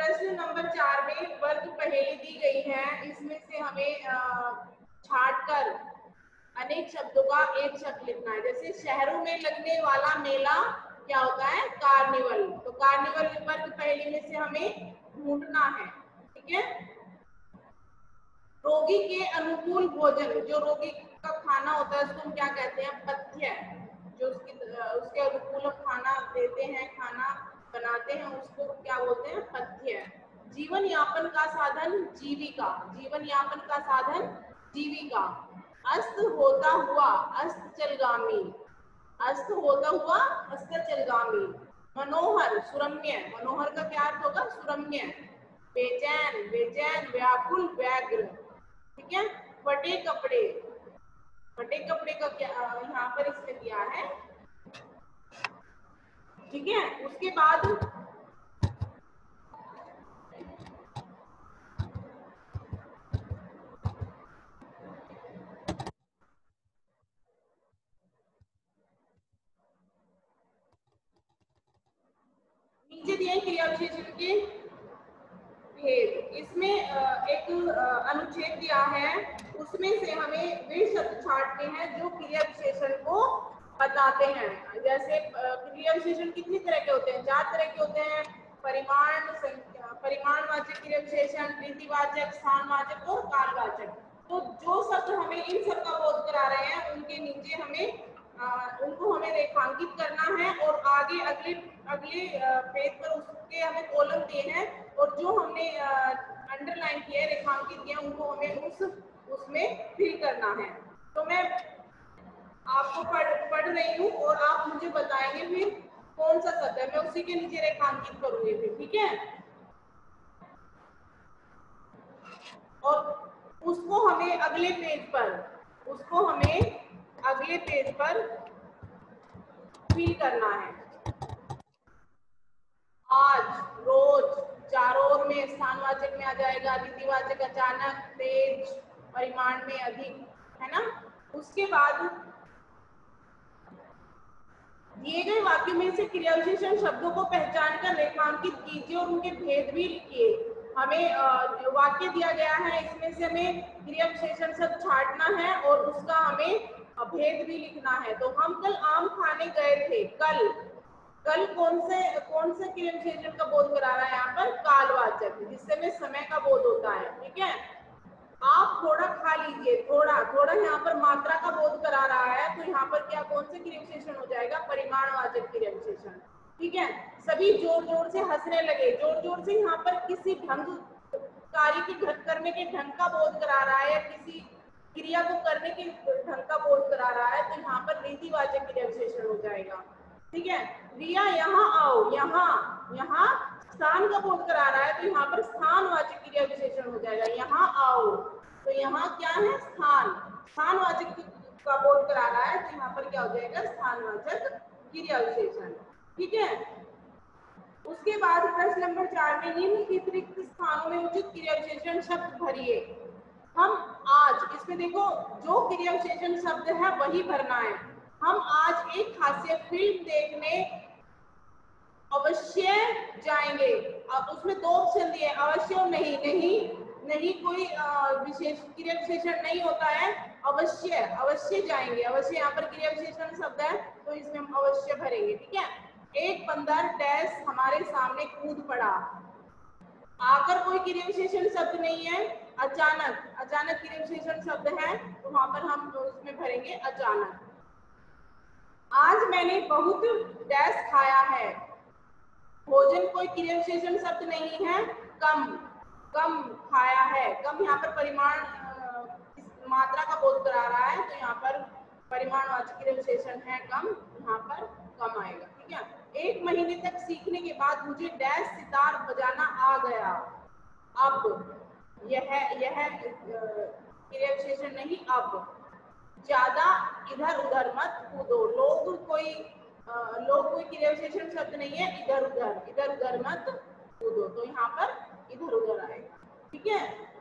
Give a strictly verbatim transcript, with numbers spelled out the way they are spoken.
प्रश्न नंबर चार में वर्ग पहेली दी गई है, इसमें से हमें छाट कर अनेक शब्दों का एक शब्द लिखना है। जैसे शहरों में लगने वाला मेला क्या होता है? कार्निवल। तो कार्निवल वर्ग पहेली में से हमें ढूंढना है, ठीक है। रोगी के अनुकूल भोजन, जो रोगी का खाना होता है उसको हम क्या कहते हैं? पथ्य। जो उसकी उसके अनुकूल खाना देते हैं, खाना बनाते हैं, उसको क्या बोलते हैं? पथ्य। जीवन यापन का साधन जीविका, जीवन यापन का साधन जीविका। अस्त होता हुआ अस्ताचलगामी, अस्त होता हुआ अस्ताचलगामी। मनोहर सुरम्य, मनोहर का क्या अर्थ होगा? सुरम्य। बेचैन बेचैन, व्याकुल व्याग्र, ठीक है। फटे कपड़े, फटे कपड़े का क्या यहाँ पर इसमें दिया है, ठीक है। उसके बाद नीचे दिए क्रिया विशेषण के भेद। इसमें एक अनुच्छेद दिया है, उसमें से हमें वे शब्द छांटने हैं जो क्रिया विशेषण को बताते हैं। जैसे क्रिया विशेषण कितनी तरह के होते हैं? चार तरह के होते हैं। परिमाण, परिमाणवाचक क्रिया विशेषण, रीतिवाचक, स्थानवाचक और कालवाचक। तो जो शब्द हमें इन सब का बोध करा रहे हैं, उनके नीचे हमें आ, उनको हमें रेखांकित करना है और आगे अगले अगले पेज पर उसके हमें कॉलम दिए हैं और जो हमने अंडरलाइन किया है, रेखांकित किया, उनको हमें उस उसमें फिल करना है। तो मैं आपको पढ़ पढ़ रही हूँ और आप मुझे बताएंगे फिर कौन सा शब्द है, मैं उसी के नीचे रेखांकित करूंगी फिर, ठीक है। और उसको हमें अगले पेज पर उसको हमें अगले पेज पर फिल करना है। आज, रोज, चारों ओर में स्थानवाचक में आ जाएगा, रीतिवाचक अचानक, तेज, परिमाण में अधिक, है ना। उसके बाद दिए गए वाक्यों में से क्रिया विशेषण शब्दों को पहचान कर रेखांकित कीजिए और उनके भेद भी लिखिए। हमें वाक्य दिया गया है, इसमें से हमें क्रिया विशेषण शब्द छांटना है और उसका हमें भेद भी लिखना है। तो हम कल आम खाने गए थे। कल, कल कौन से कौन से क्रिया विशेषण का बोध करा रहा है यहाँ पर? कालवाचक, जिससे में समय का बोध होता है, ठीक है। आप थोड़ा खा लीजिए, थोड़ा थोड़ा यहाँ पर मात्रा का बोध करा रहा है, तो यहाँ पर क्या कौन से क्रिया विशेषण हो जाएगा? परिमाणवाचक क्रिया विशेषण, ठीक है। सभी जोर जोर से हंसने लगे, जोर जोर से यहाँ पर किसी ढंग कार्य की करने के ढंग का बोध करा रहा है या किसी क्रिया को करने के ढंग का बोध करा रहा है, तो यहाँ पर रीतिवाचक क्रिया विशेषण हो जाएगा, ठीक है। रिया यहाँ आओ, यहाँ यहाँ स्थान का बोध करा रहा है, तो यहाँ पर स्थानवाचक क्रिया विशेषण हो जाएगा, यहाँ आओ। तो यहाँ क्या है? स्थान, स्थानवाचक का बोध करा रहा है, तो यहाँ पर क्या हो जाएगा? स्थानवाचक क्रिया विशेषण, ठीक है। उसके बाद प्रश्न नंबर चार में निम्नलिखित रिक्त स्थानों में उचित क्रिया विशेषण शब्द भरिए। हम आज, इसमें देखो जो क्रिया विशेषण शब्द है वही भरना है। हम आज एक हास्य फिल्म देखने अवश्य जाएंगे। अब उसमें दो ऑप्शन दिए, अवश्य और नहीं। नहीं नहीं कोई विशेष क्रिया विशेषण नहीं होता है। अवश्य, अवश्य जाएंगे, अवश्य यहाँ पर क्रिया विशेषण शब्द है, तो इसमें हम अवश्य भरेंगे, ठीक है। एक बंदर डैश हमारे सामने कूद पड़ा। आकर कोई क्रिया विशेषण शब्द नहीं है। अचानक, अचानक क्रिया विशेषण शब्द है, तो वहां पर हम उसमें भरेंगे अचानक। आज मैंने बहुत डैश खाया है। भोजन कोई क्रिया विशेषण शब्द नहीं है। कम, कम खाया है। कम यहाँ पर परिमाण मात्रा का बोध करा रहा है, तो यहाँ पर परिमाणवाचक क्रिया विशेषण है कम, यहाँ पर कम आएगा, ठीक है। एक महीने तक सीखने के बाद मुझे डैश सितार बजाना आ गया। अब, यह यह क्रिया विशेषण नहीं। अब ज्यादा इधर उधर मत कूदो। लोग कोई आ, लोग कोई क्रिया विशेषण शब्द नहीं है। इधर उधर, इधर उधर मत कूदो, तो यहाँ पर इधर उधर आएगा, ठीक है।